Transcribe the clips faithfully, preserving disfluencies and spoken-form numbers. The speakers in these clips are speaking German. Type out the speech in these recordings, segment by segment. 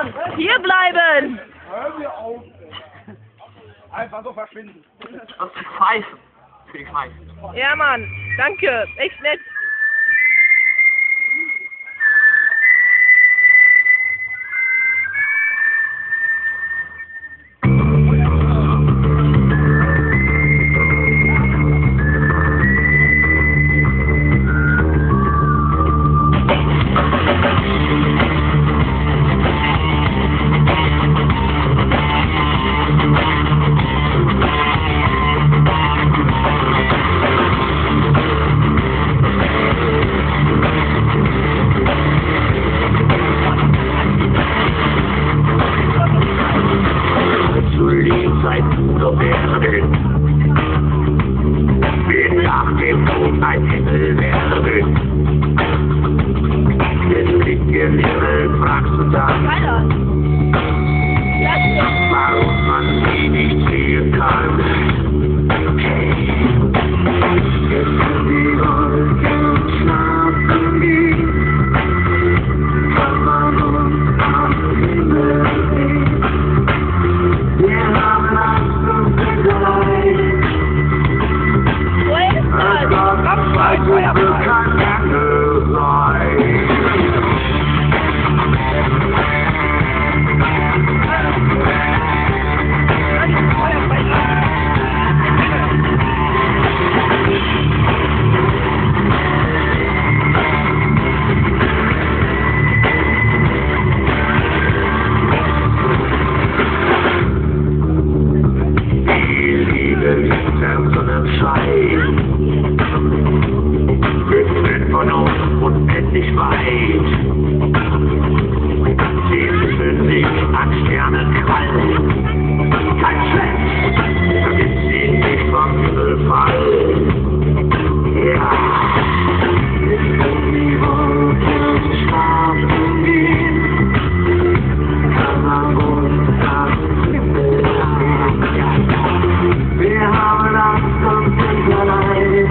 Mann, hier bleiben! Hör mir auf! Einfach so verschwinden. Das ist Pfeifen. Für die Pfeifen. Ja, Mann, danke, echt nett. Wird nach dem Tod ein Engel werden. Den Blick in den Himmel fragst du dann, warum man sie nicht sehen kann. Hey, jetzt sind die Wolken schlafen gehen, kann man uns am Himmel sehen. Wir haben Angst und Sicherheit. Wo ist das? Abfall, Feuerfall! Kann Ende sein. Die Liebe liegt am Sonnenschein. Wir sind von uns unendlich weit. Sie fühlen sich an Sternenquall. Kein Schlecht, damit sie nicht vom Himmel fallen. Ja, jetzt können die Wolken schlafen gehen. Kann man uns am Himmel sehen. Wir haben Angst und Sicherheit.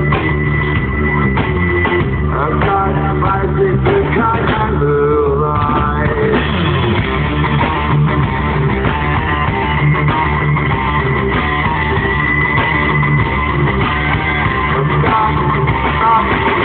Und das weiß ich, wird kein Ende sein. Und das, das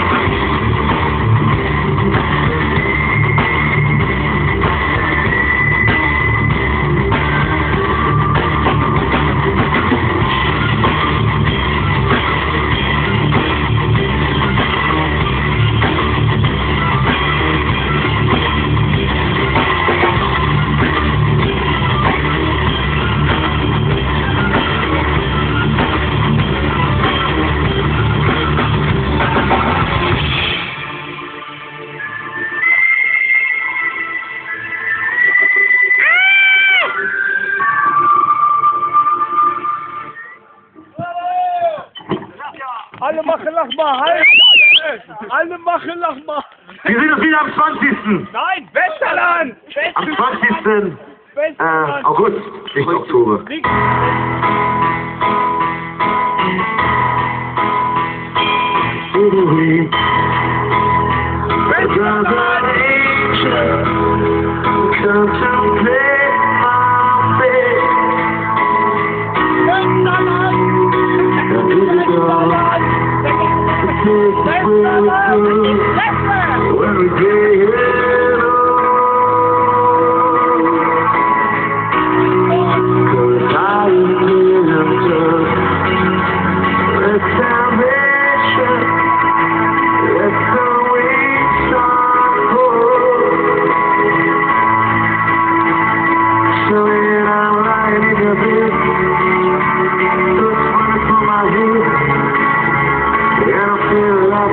Alle machen lach mal, halt! Alle machen lach mal! Wir sehen uns wieder am zwanzigsten Nein, Westerland! Am zwanzigsten Äh, Westerland! August, nicht Oktober. Nix.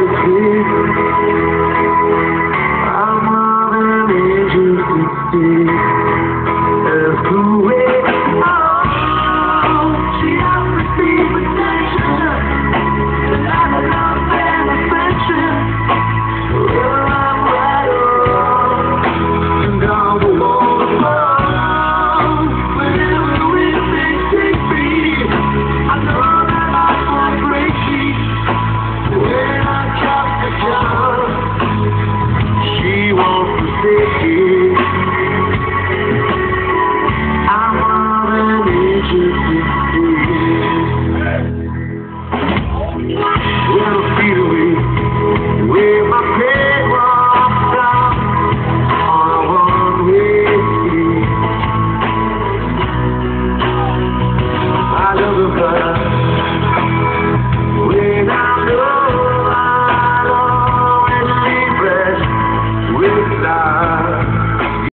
I'm on an angel to see.